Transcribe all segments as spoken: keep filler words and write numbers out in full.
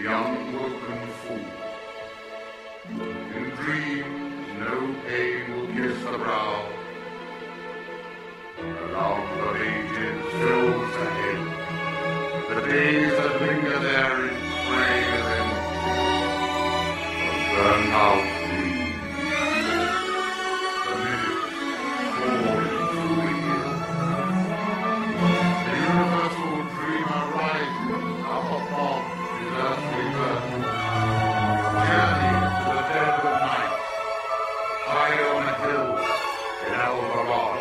young woken fool. In dreams no pain will kiss the brow. The love of ages fills the head. The days that linger there in frail and burned out dreams. The minutes falling through the year. The universal dreamer rises up above his earthly birth. Journey to the dead of night, high on a hill in El Dorado.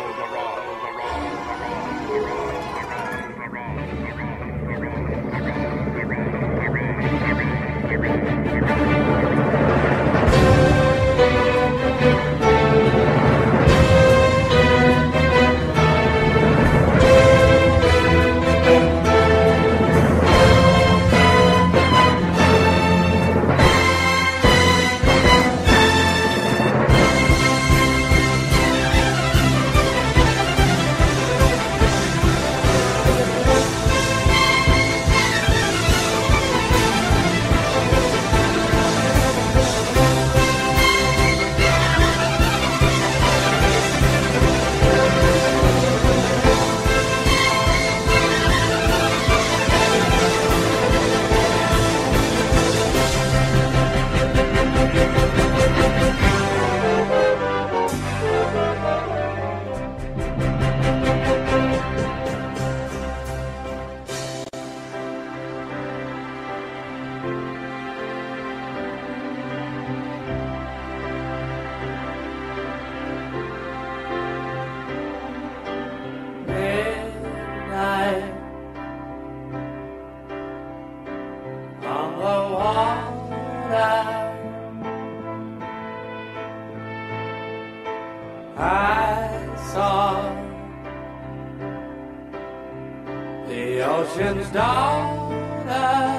Ocean's daughter,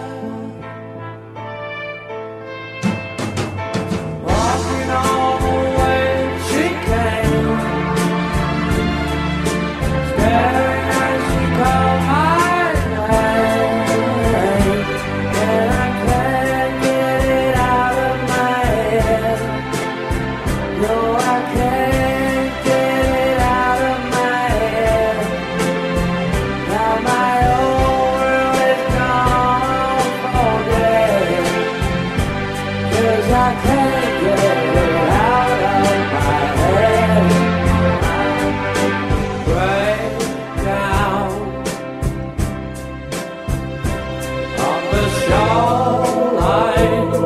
walking on the way she came, staring as she called my name, and I can't get it out of my head. No, I can't get it out of my head. Now my I can't get it out of my head. Break down on the shoreline.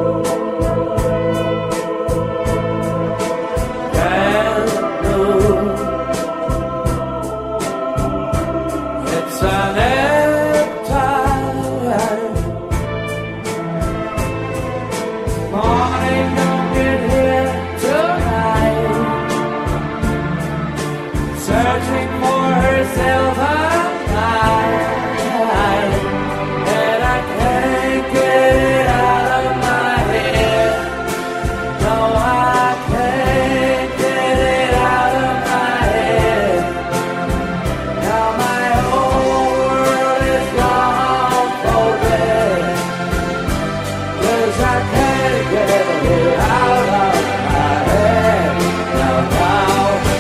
Can't move. It's an morning, don't get here tonight. Searching for herself a night, and I can't get it out of my head. No, I can't get it out of my head. Now my whole world is gone for dead, 'cause I can't get it out of my head now, now.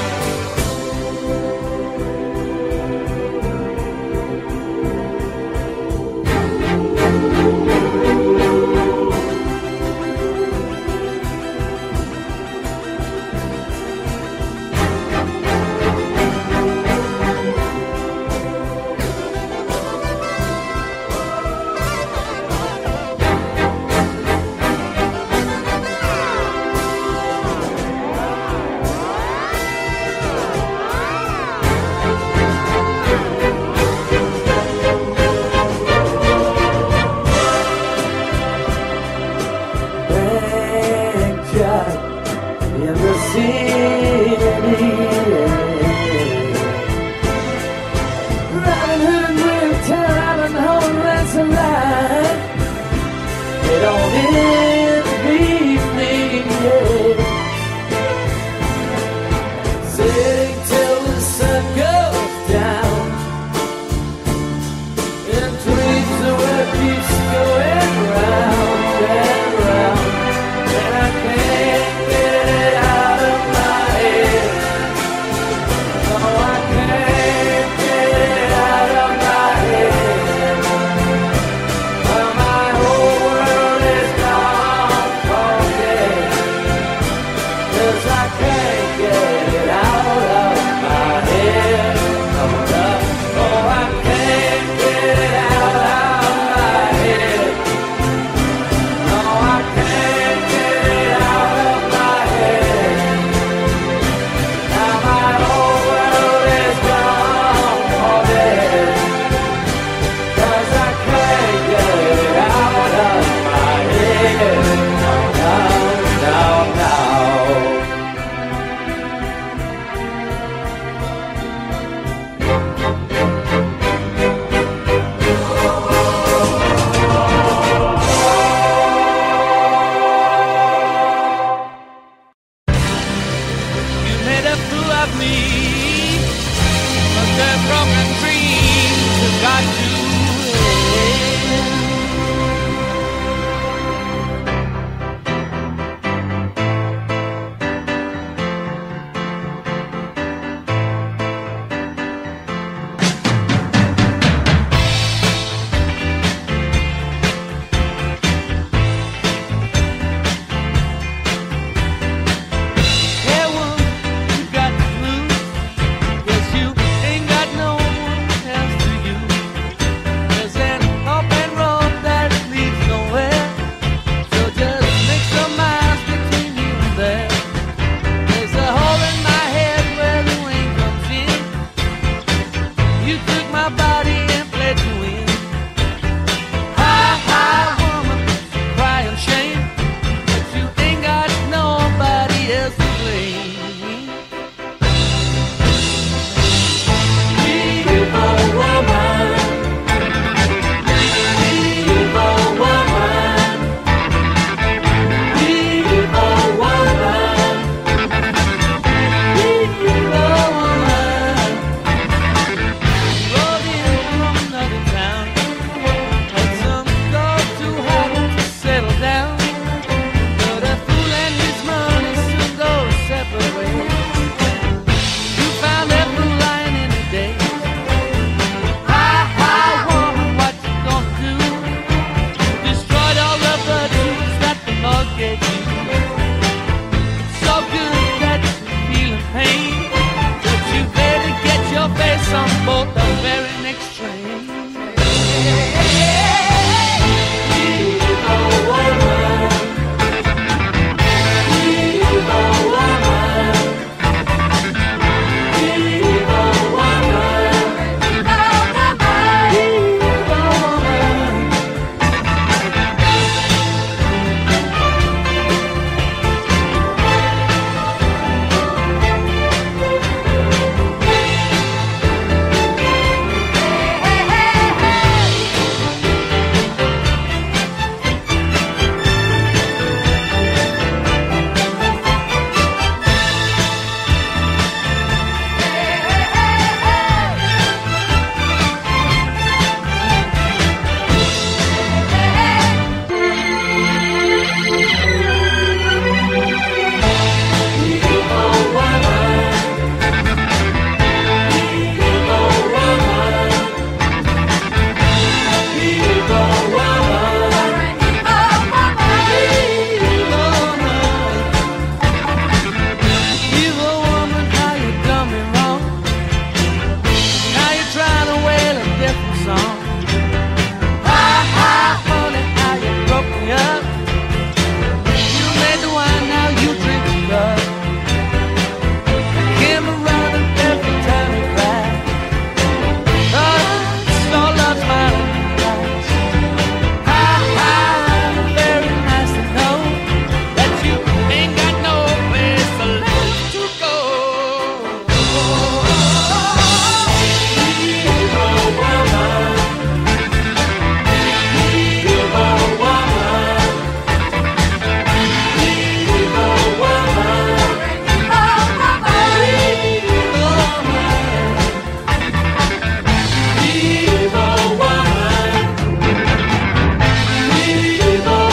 In the city, Robin Hood will tell Robin Hood that's a lie. They don't end the evening yet. Sitting till the sun goes down, and tweets the web keeps going round. my body and pledge to win. High, high woman, crying shame, but you ain't got nobody else to blame. Evil woman, evil woman, evil woman, evil woman. Rode in from another town, had some girl too hard to settle down, but a fool and his money soon go separate ways. You found that fool lying in the day. Hi, hi, woman, what you gonna do? Destroyed all the virtues that the Lord gave you. So good that you're feeling pain, but you better get your face on board the very next train. Evil woman, evil woman, evil woman, evil woman. Evil woman, how you done me wrong. Now you're trying to wail a different song. Hi, hi, honey, how you broke me up. You made the wine, now you drink the cup. Came around and every time you cry. Oh, so love's my life. Hi, hi, very nice to know that you ain't got no place to left to go. Evil woman, evil woman, evil woman, evil woman, evil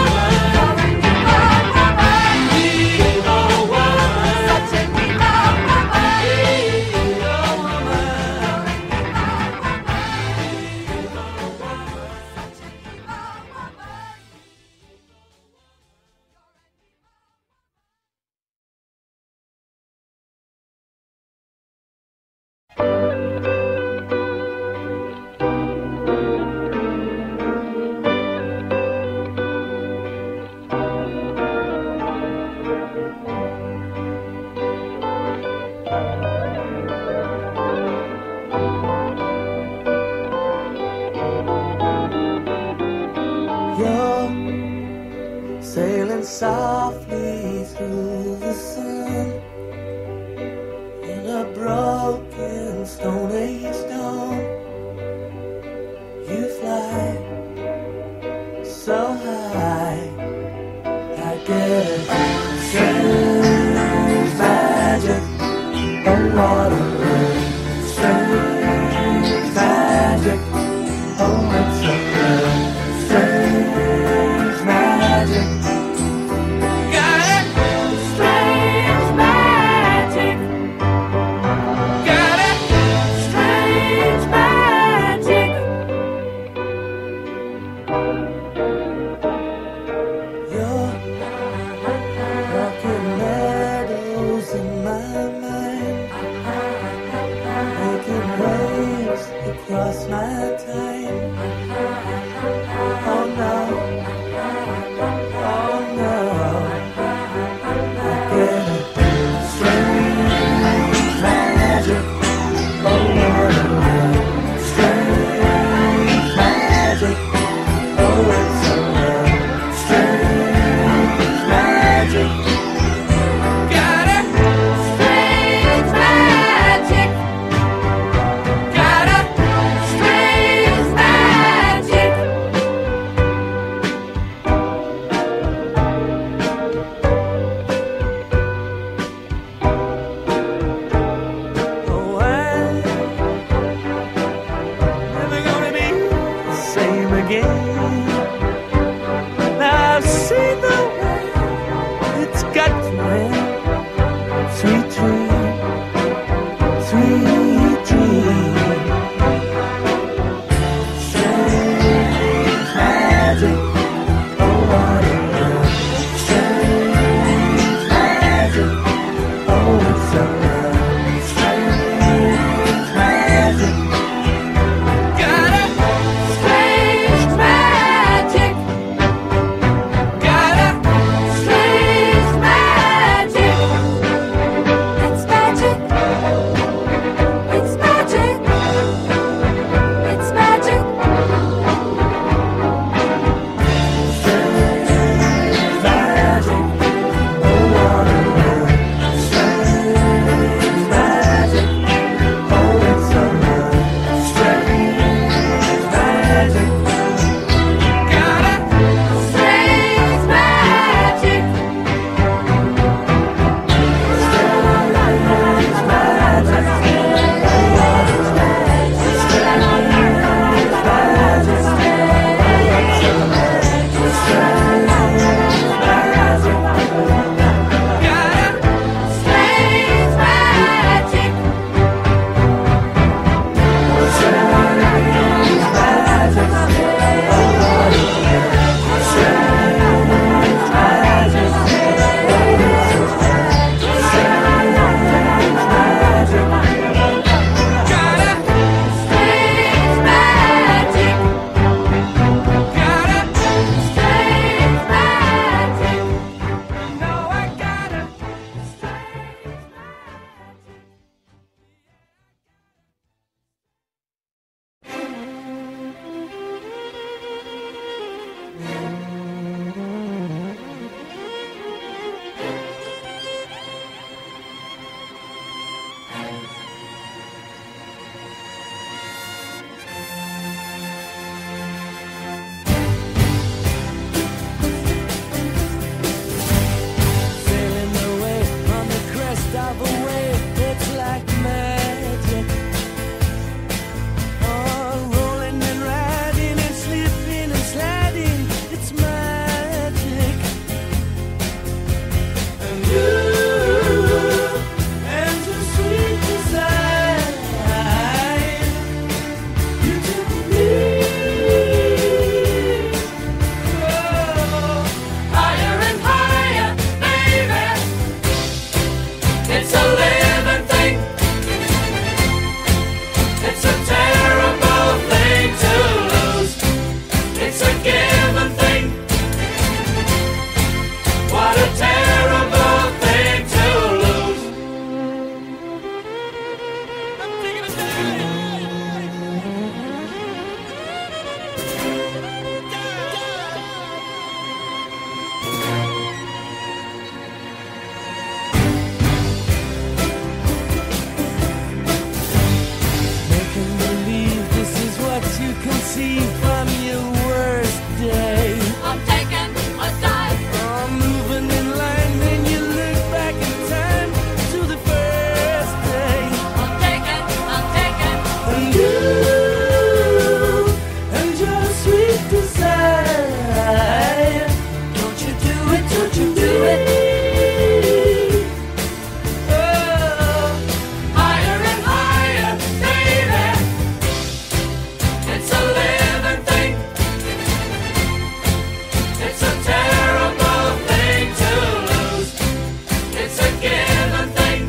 You're sailing softly through the sun in a broken Stone Age dawn. You fly so high, I get a strange magic on water. Strange magic, oh, it's so good. Strange magic, got it. Strange magic, got it. Strange again. Now I've seen the way it's got to end. Sweet dream, sweet dream. Strange magic, oh what a love. Strange magic, oh it's a love. Strange magic. Got a strange magic. Got a strange magic. It's magic. It's magic. It's magic. Strange magic, oh what a love. Strange magic, oh it's a love. Strange magic. Got a Strange magic. Strange magic. Strange magic. Strange magic. No, I got it. Sailing away on the crest of a wave, it's like magic. Oh, rolling and riding and slipping and sliding, it's magic. And you, and your sweet desire, you took me. Oh, Higher and higher, baby. It's a living thing. It's a terrible thing to lose. It's a given thing. What a terrible thing to lose. I'm thinking of Making believe this is what you conceive from your worst day. I'm taking a dive. Oh, moving in line, then you look back in time to the first day. I'm taking, I'm taking. And you and your sweet desire. Don't you do it, don't you do it. Oh, Higher and higher, baby. It's a living thing. It's a terrible thing to lose. It's a given thing.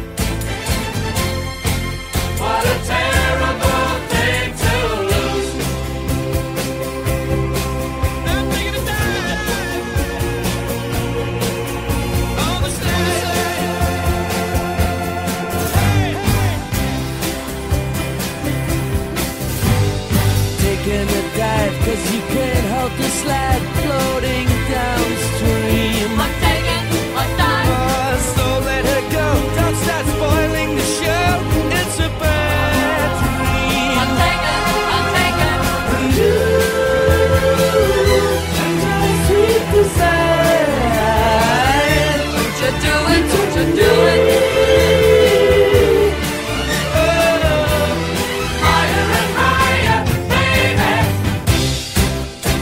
What a terrible thing to lose. I'm thinking of dying. On the stage. taking a dive, cause you can't help the slide floating downstream. I'm taking a dive. Oh, so let her go, don't start spoiling the show. It's a bad dream. I'm taking, I'm taking. And you and your sweet desire. Don't you do it, don't you do it. Oh, Higher and higher, baby.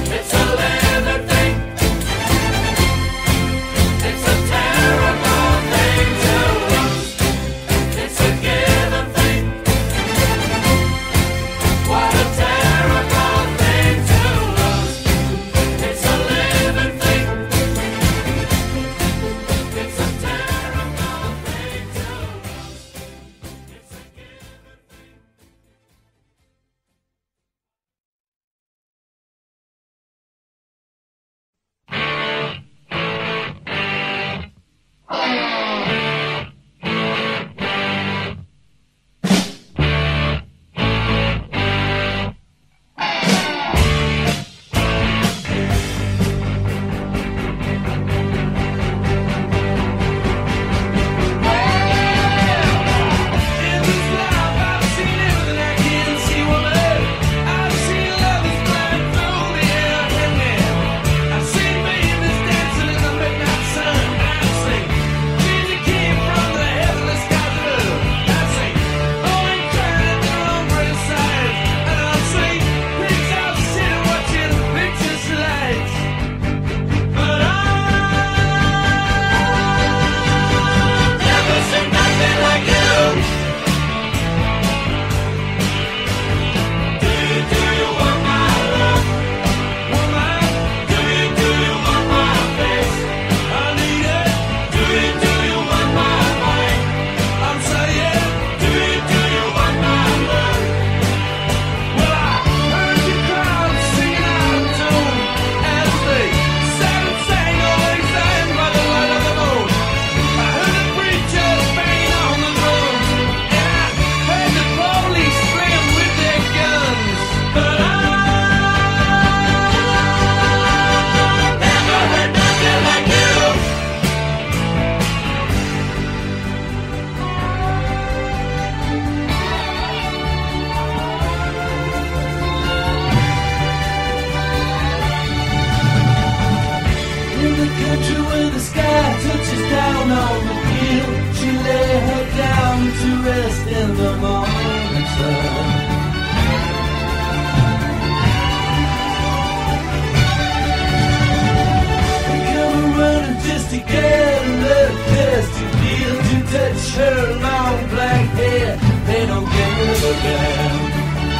shirt, long black hair, they don't give a damn.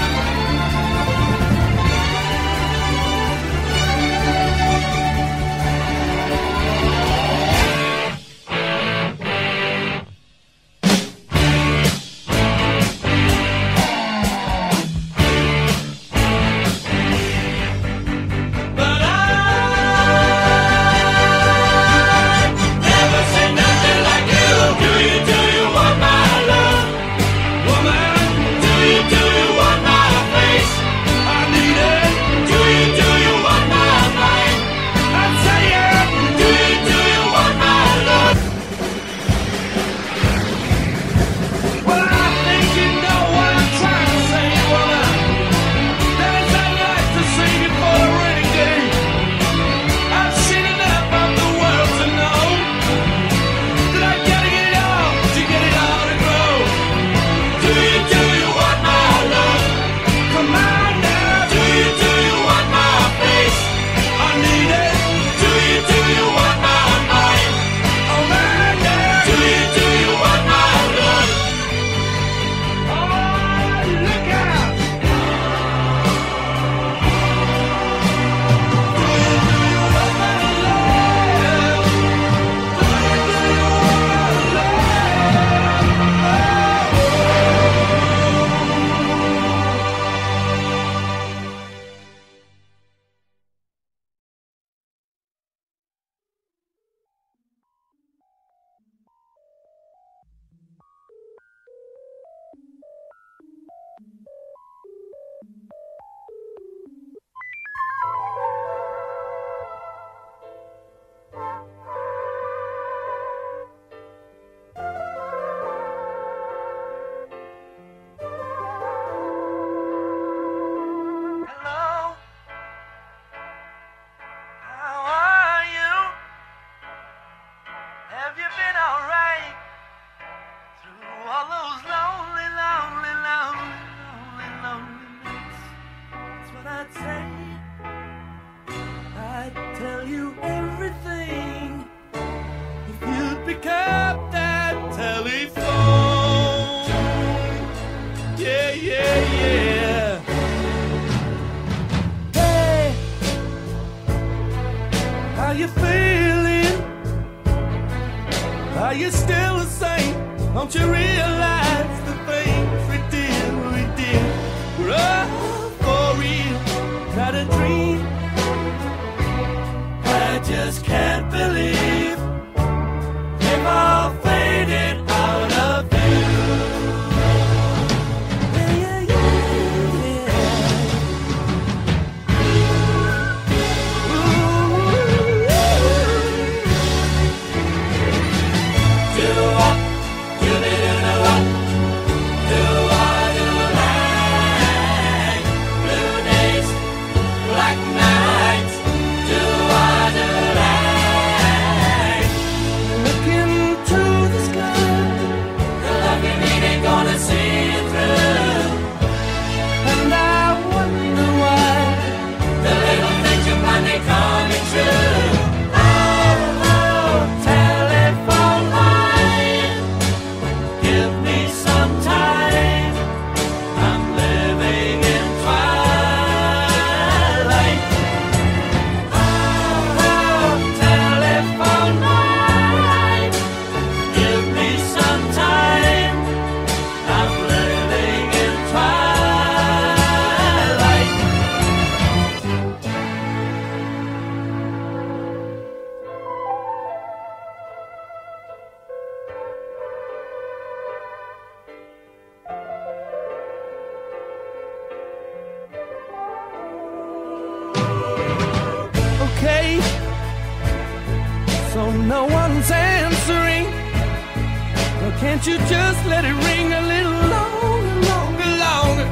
Can't you just let it ring a little longer, longer, longer?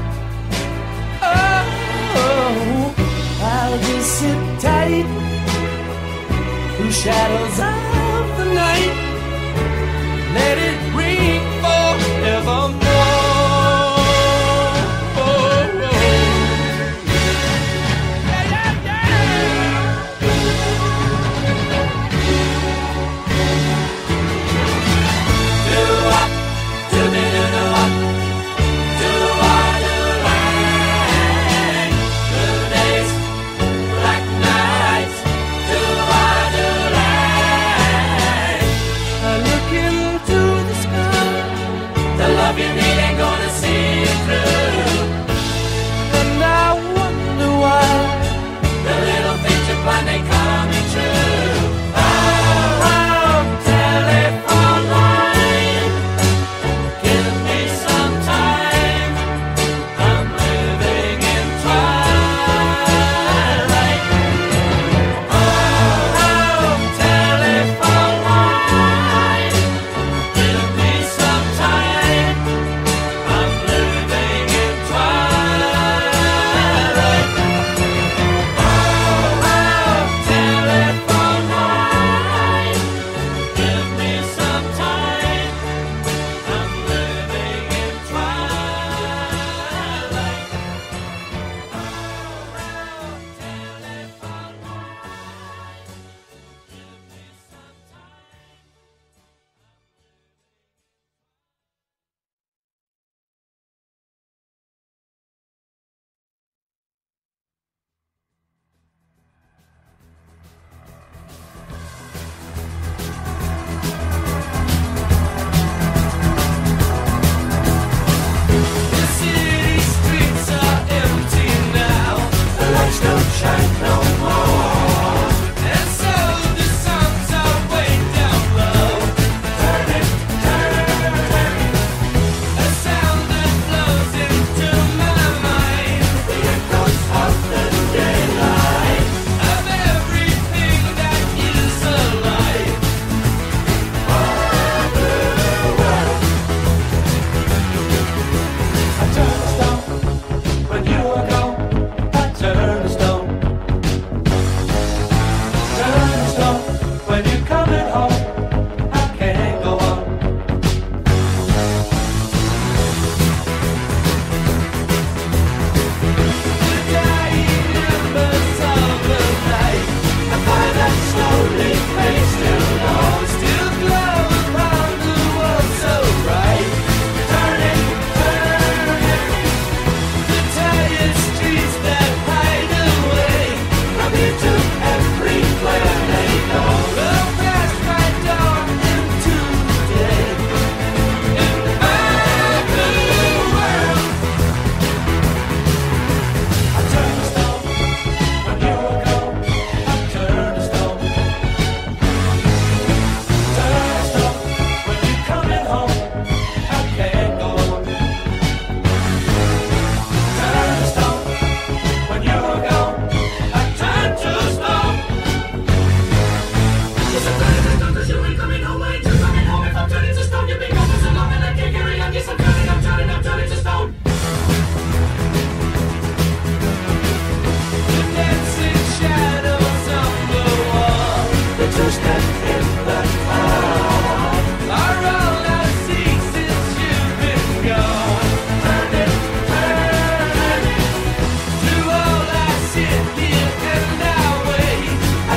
Oh, I'll just sit tight through shadows of the night. Let it ring forevermore. Oh, oh. Yeah, yeah, yeah. Do I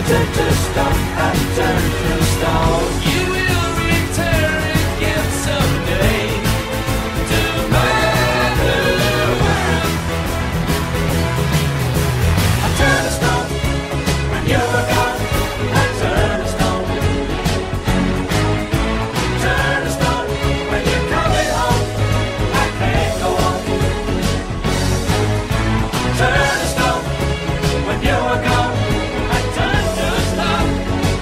turn to stone, I turn to stone. You will return again someday to Mother World. I turn to stone when you were gone. I turn to stone. Turn to stone when you're coming home. I can't go on. Turn to stone when you were gone. I turn to stone.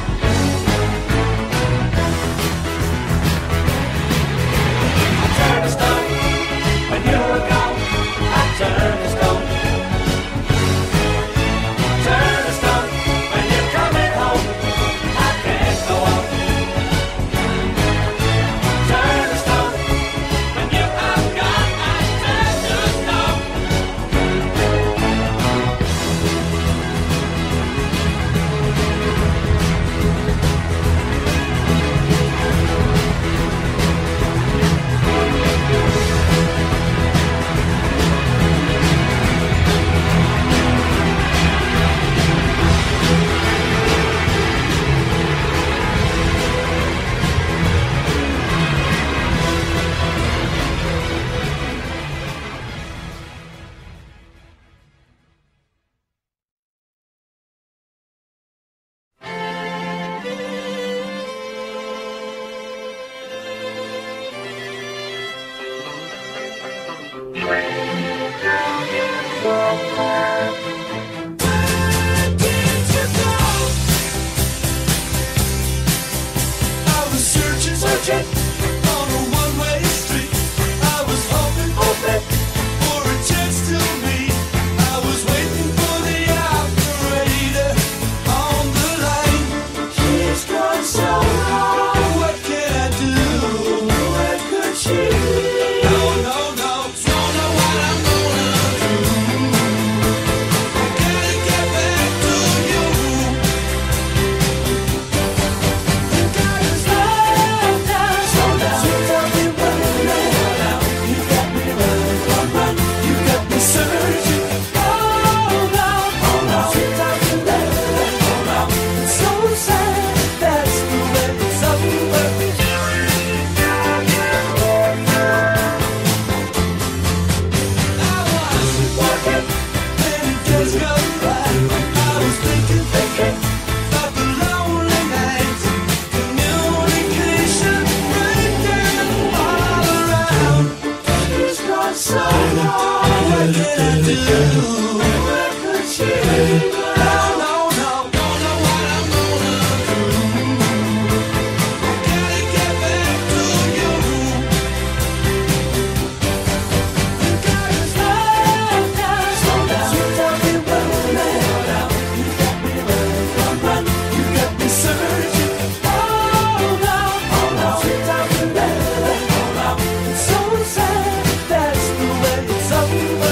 I turn to stone when you were gone. I turn to stone. Turn to stone when you're coming home. I can't go on. Turn to stone when you are gone. I turn to stone. I was searching, searching on a one-way street. I was hoping, hoping for a chance to meet. I was waiting for the operator on the line. She's gone so long. What can I do? Where could she be? No, no, no, don't know what I'm gonna do. Gotta get back to you. Gotta slow down, slow down. You got me running, you got me running, run, run. You got me searching. Hold on, hold on. Sweet talking love, hold on. It's so sad, that's the way it's over. I was walking, and it just goes by. I was thinking, thinking about the lonely nights. Communication breaking all around. She's gone so long. What can I do? Where could she be? No, no, no, don't know what I'm gonna do. Gotta get back to you. Gotta slow down, slow down. Sweet talking running, you got me running, run, run. You got me searching. Hold on, hold on. Sweet talking love, hold on. It's so sad, that's the way it's over.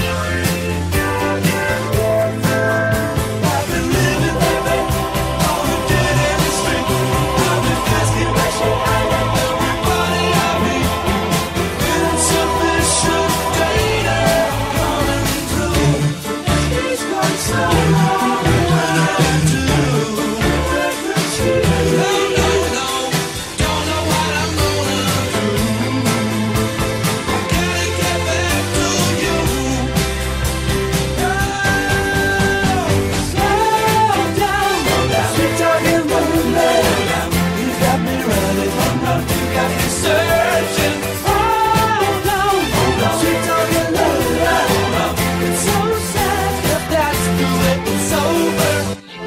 I've been living, living on a dead end street. I've been asking where she hiding everybody I meet. Insufficient data coming through. She's gone so long. What do I do? Where could she No, be? no, no, don't know what I'm gonna do. Gotta get back to you. Slow down, sweet talking running. You got me running, run, run. You got me searching. Hold on, hold on. Sweet talking love, it's so sad, but that's the way it's over.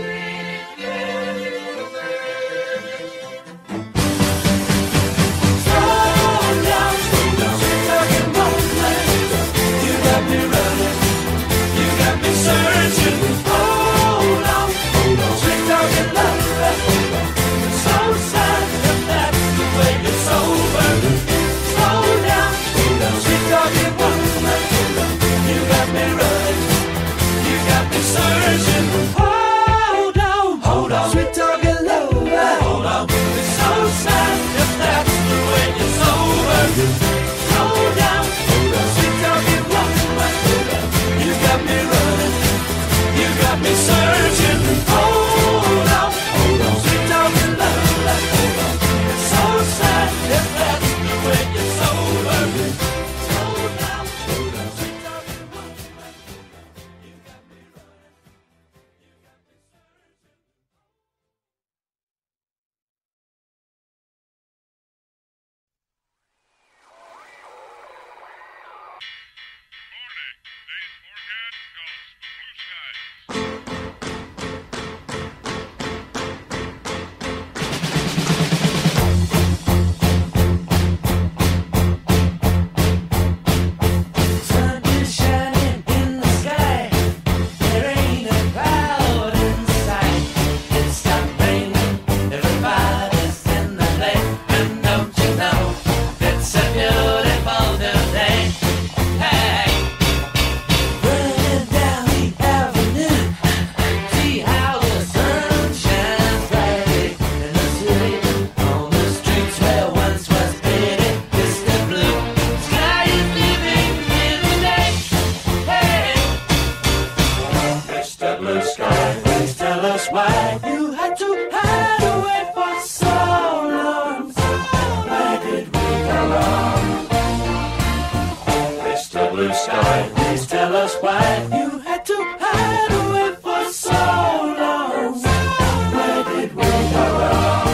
Slow down, sweet talking running. You got me running. You got me searching. Hold on, hold on. Sweet talking love, it's so sad, but that's the way it's over. Slow down, sweet talking woman. You got me running. You got me searching. Hold on, hold on. Sweet talking love, hold on. It's so sad, but that's the way it's over. Slow down, sweet talking woman. You got me running. You got me searching. Hold us why you had to hide away for so long. Where did we go wrong?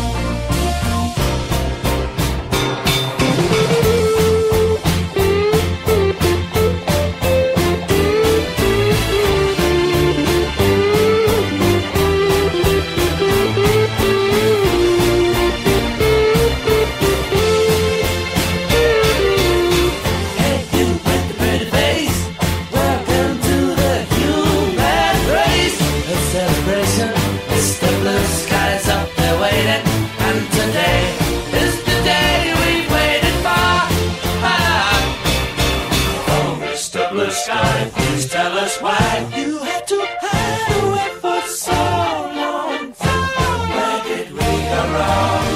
Sky, please tell us why you had to hide away for so long. Where did we go wrong?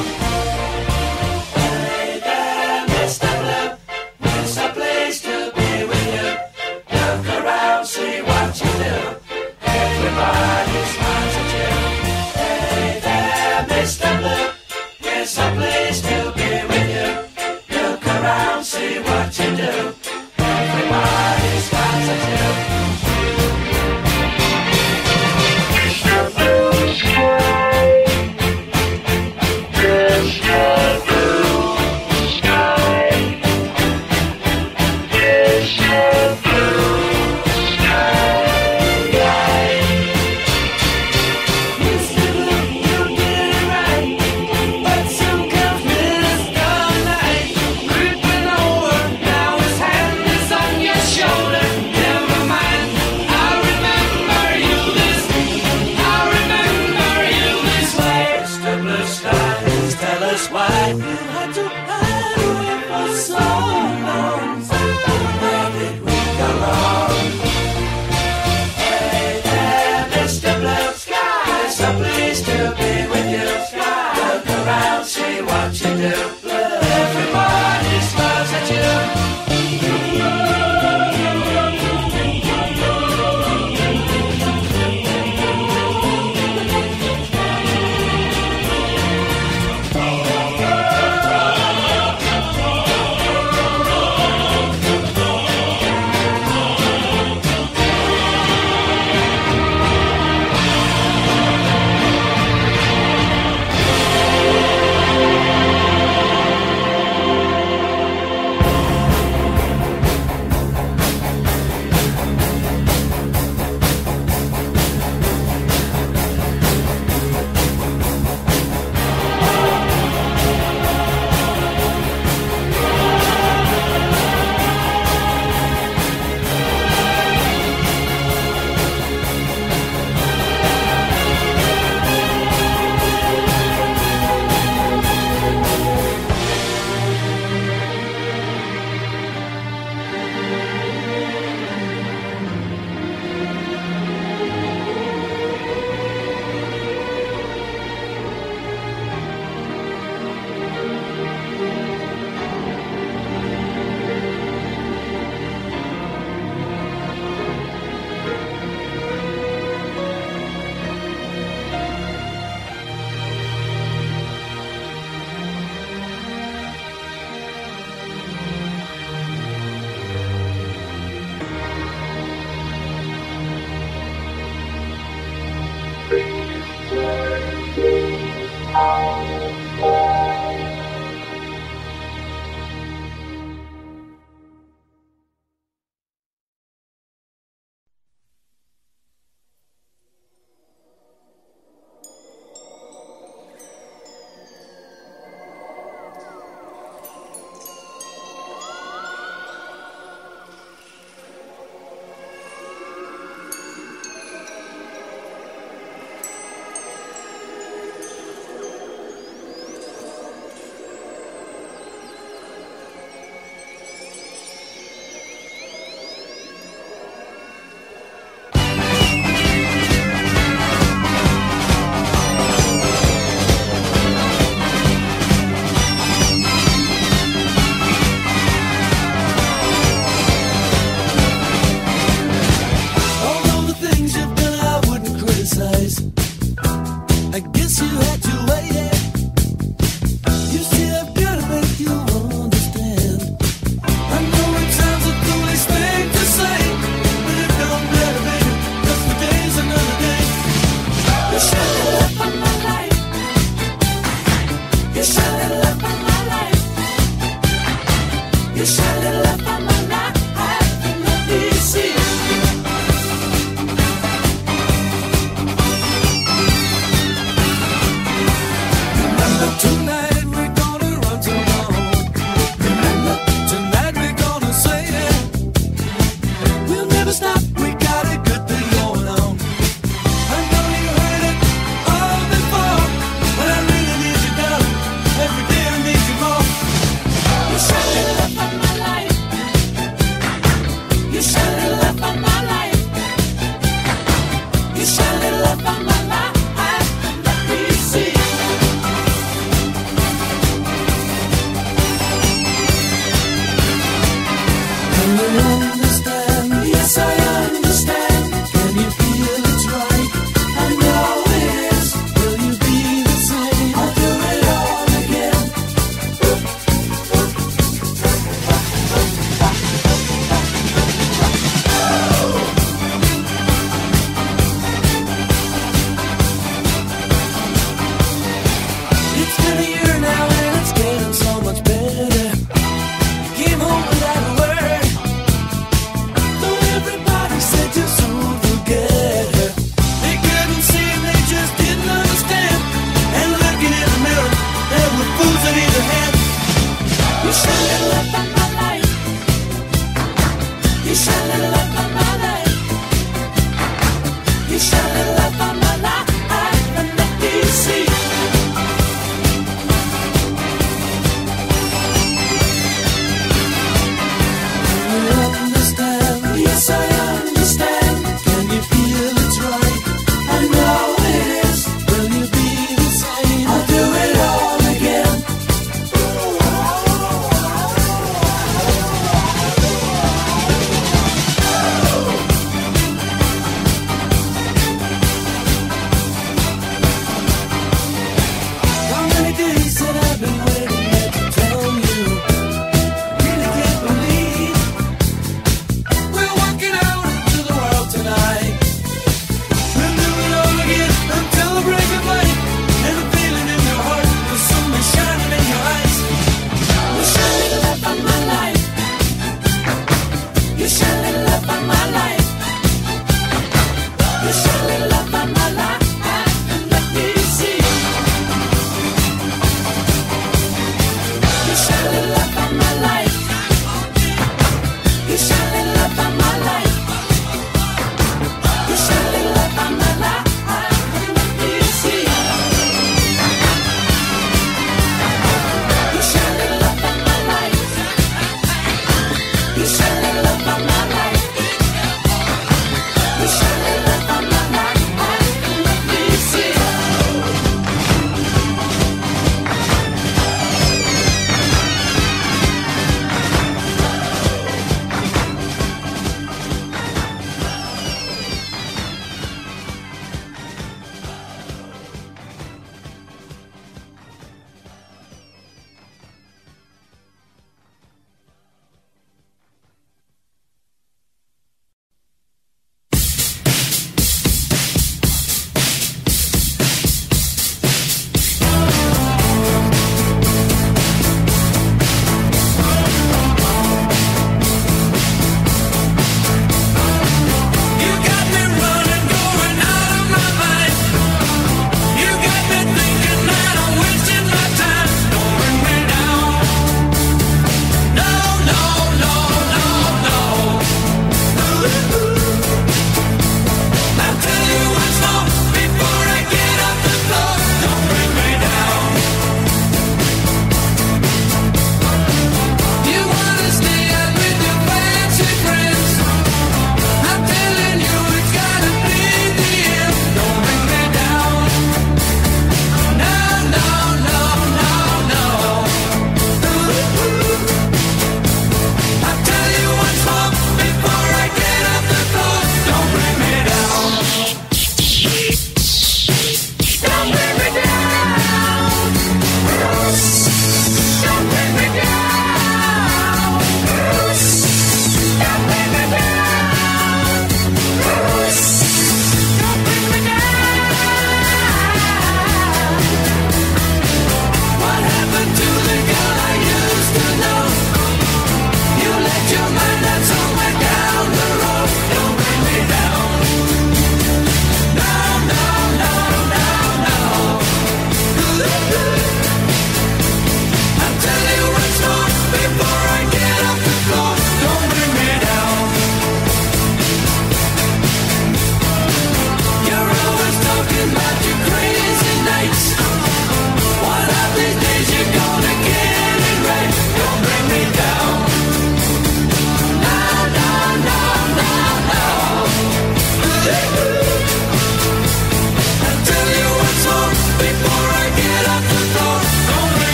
Hey there, Mister Blue, it's a place to be with you. Look around, see what you do. Everybody smiles at you. Hey there, Mister Blue, it's a place to be with you. Look around, see what you do. Everybody smiles at you.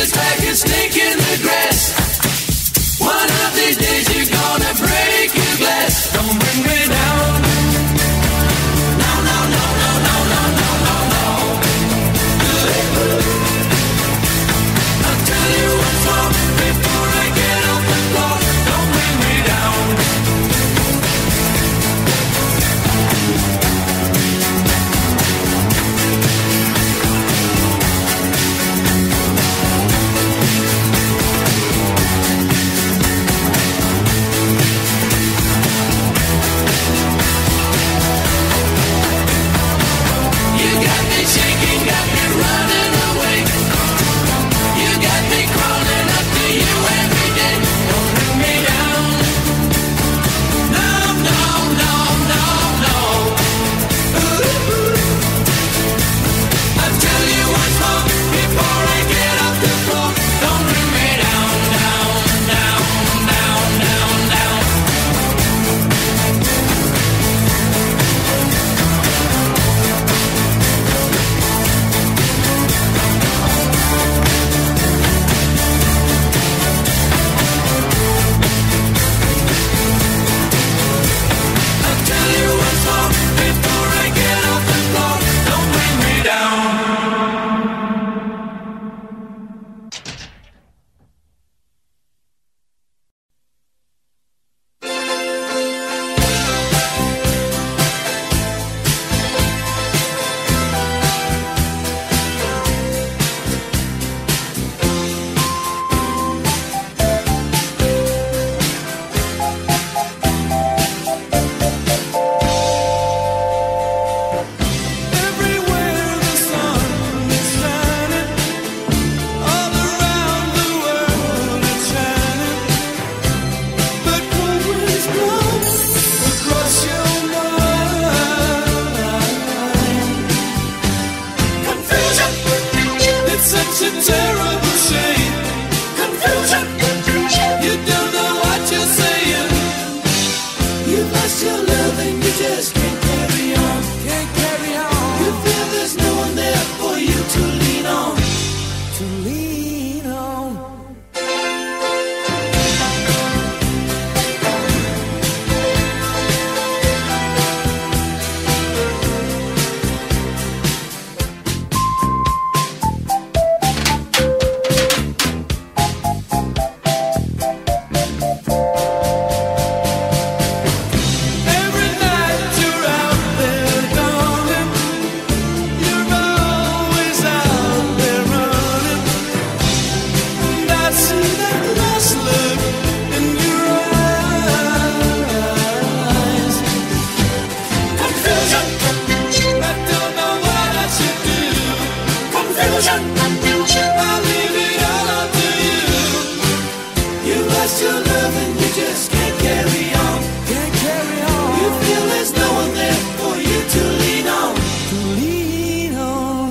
it's like a snake in the grass. One of these days you're gonna break your glass. Don't bring me down. No, no, no, no, no, no, no, no, no. I'll tell you what's wrong before I get off the floor. Don't bring me down. You got me shaking, got me running away. You got me crawling up to you every day. Don't bring me down. No, no, no, no, no. I'll tell you what's wrong before I get off the floor. Don't bring me down, down, down, down, down, down. I'll tell you what's wrong before I get off the floor. Don't bring me down. Everywhere the sun is shining, all around the world it's shining. But cold winds blow across your mind. Confusion, it's such a terrible shame. Confusion, you don't know what you're saying. You've lost your love and you just can't carry on. Can't carry on. You feel there's no one there for you to lean on. To lean on. Every night you're out there, darling. You're always out there running. And I see that lost look in your eyes. Confusion, I don't know what I should do. Confusion, I'll leave it all up to you. You lost your love and you just can't carry on. Can't carry on. You feel there's no one there for you to lean on. To lean on.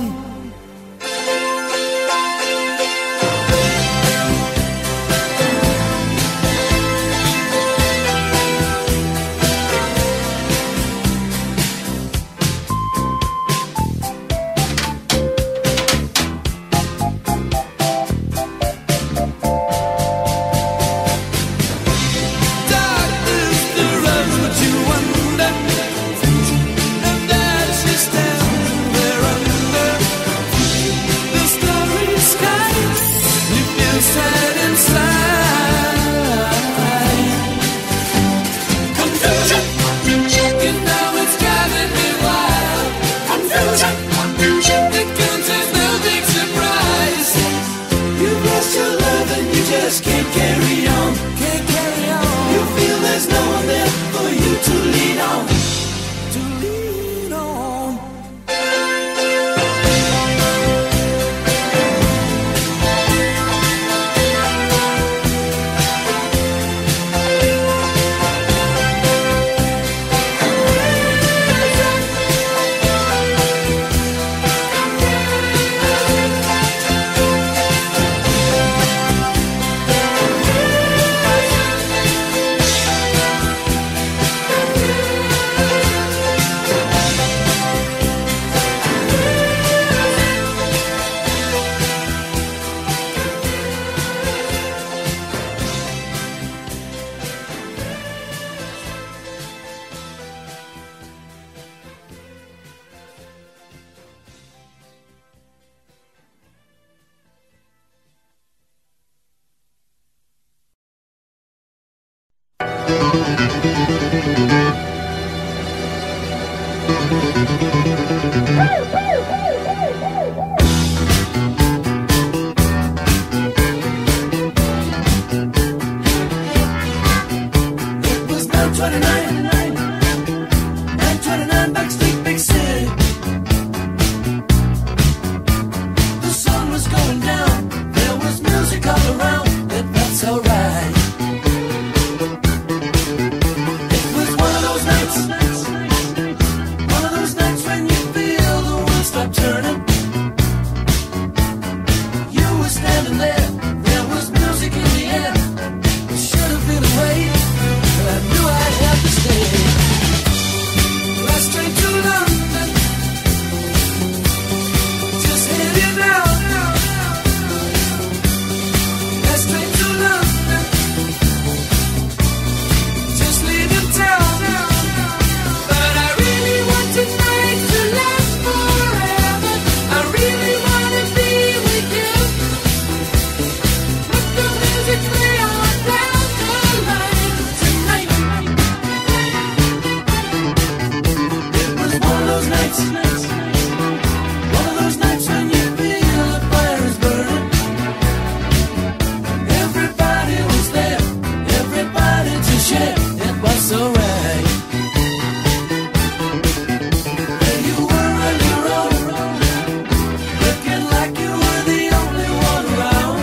It was nine twenty-nine, nine twenty-nine Backstreet Big City. The sun was going down, there was music all around, it felt so right. It was one of those nights, one of those nights when you feel the world stop turning. You were standing there, there was music in the air. It should have been away, but I knew I'd have to stay. Last train to London, just heading out. Last train to London, just leaving town. But I really want tonight to last forever. I really want to be with you. Let the music play on down the line tonight. It was one of those nights, one of those nights when you feel the fire is burning. Everybody was there, everybody to share. It was so right. There you were on your own, looking like you were the only one around.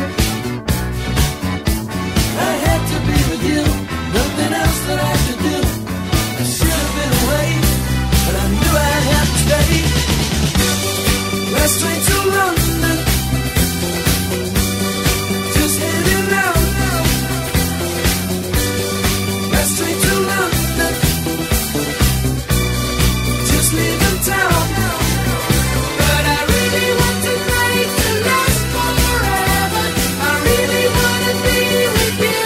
I had to be with you, nothing else that I could do. I should have been away, but I knew I'd have to stay. Last train to London, just heading out. Last train to London, just leaving town. But I really want tonight to last forever. I really want to be with you.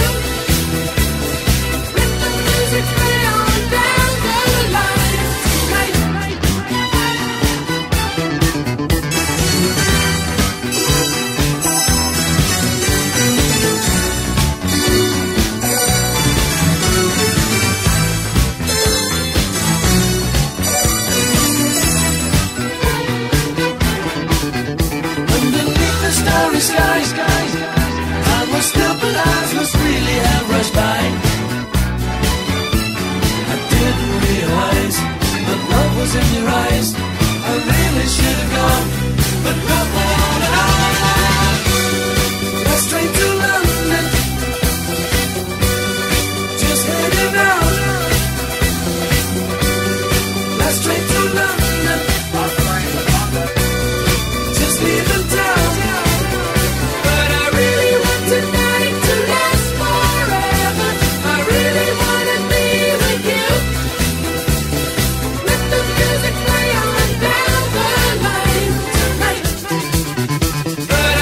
Let the music play on down the line tonight. Underneath the starry sky, time was still, but eyes must really have rushed by. I didn't realize that love was in your eyes. I really should have gone, but not on and on. Last train to London, just heading out. Last train to London, just leaving town. But I really want tonight to last forever. I really want to be with you. Let the music play on down the line tonight. But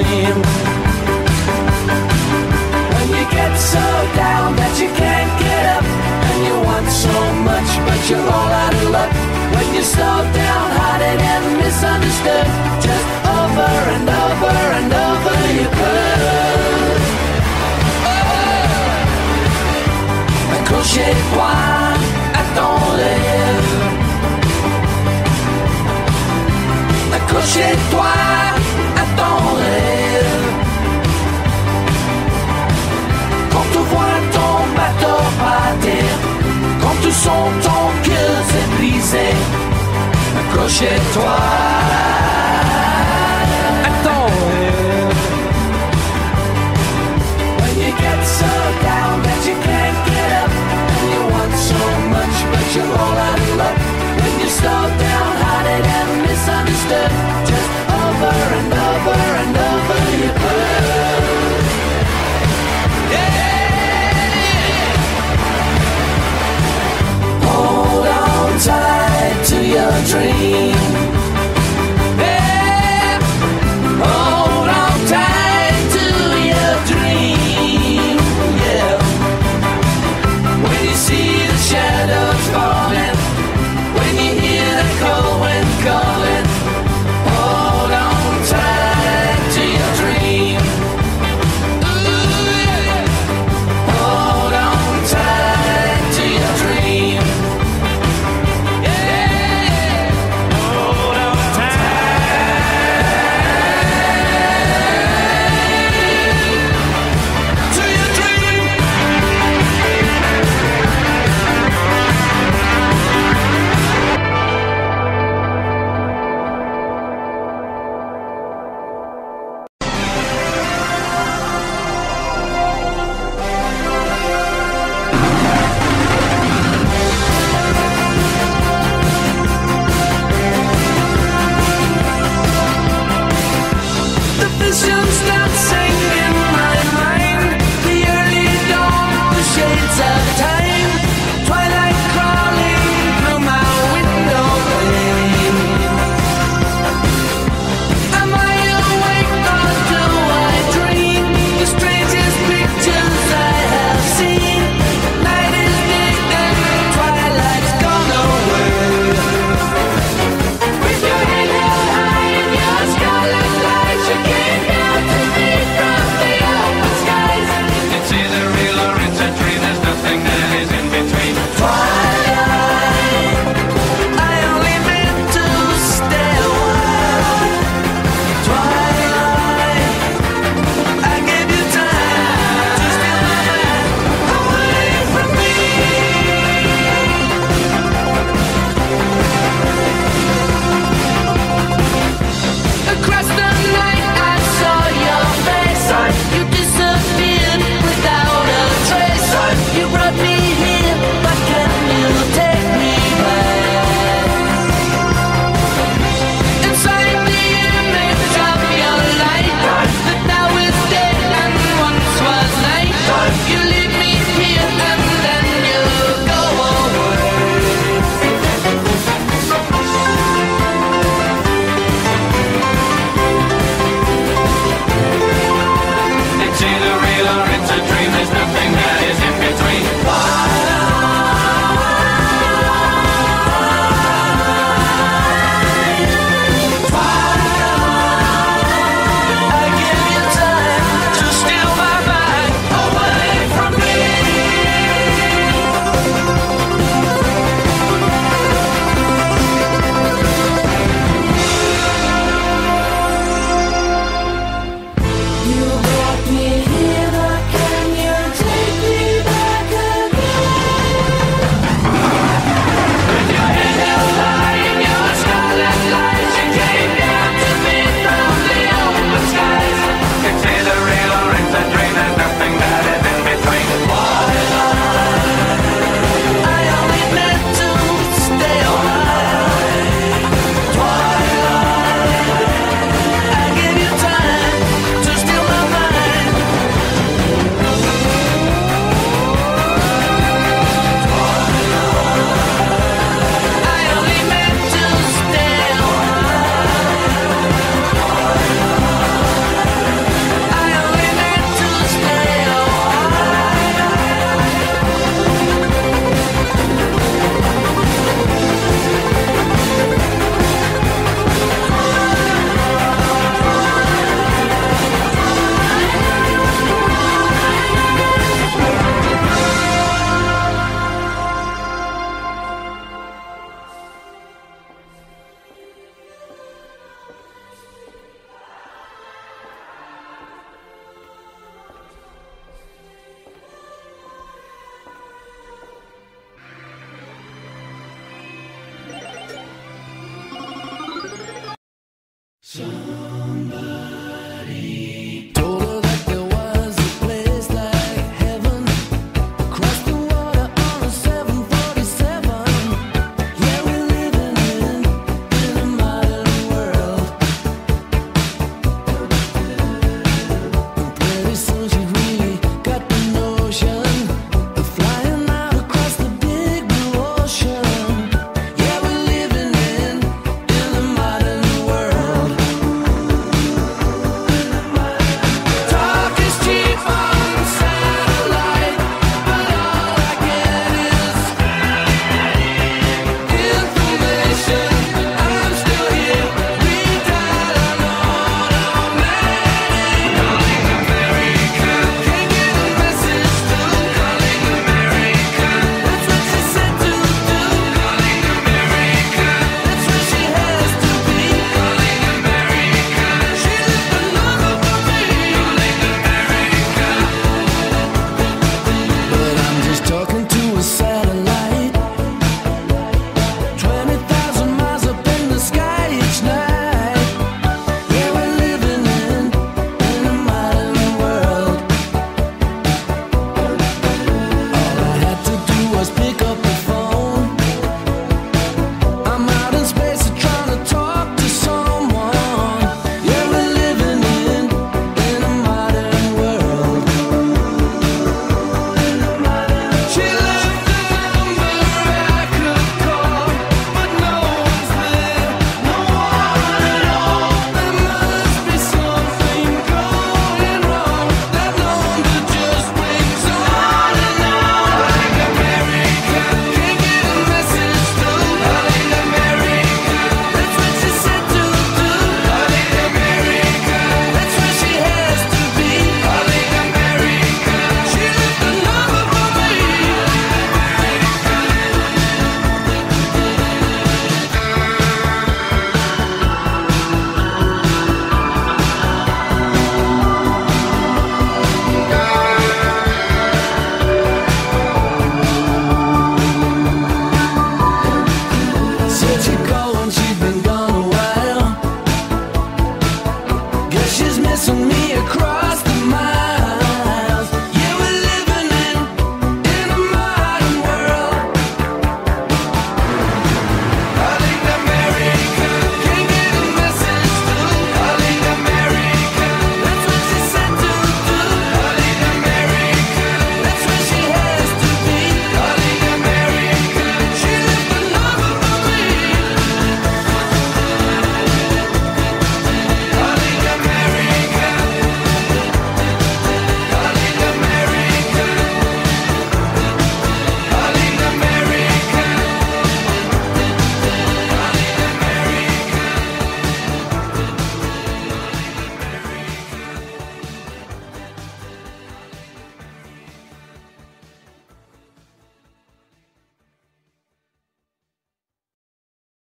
dream. When you get so down that you can't get up, and you want so much but you're all out of luck. When you're so downhearted and misunderstood, just over and over and over you could. Accroche-toi à ton rêve. Accroche-toi à ton rêve. Quand tu vois ton bateau par terre, quand tu sens ton cœur s'est brisé, accroche-toi.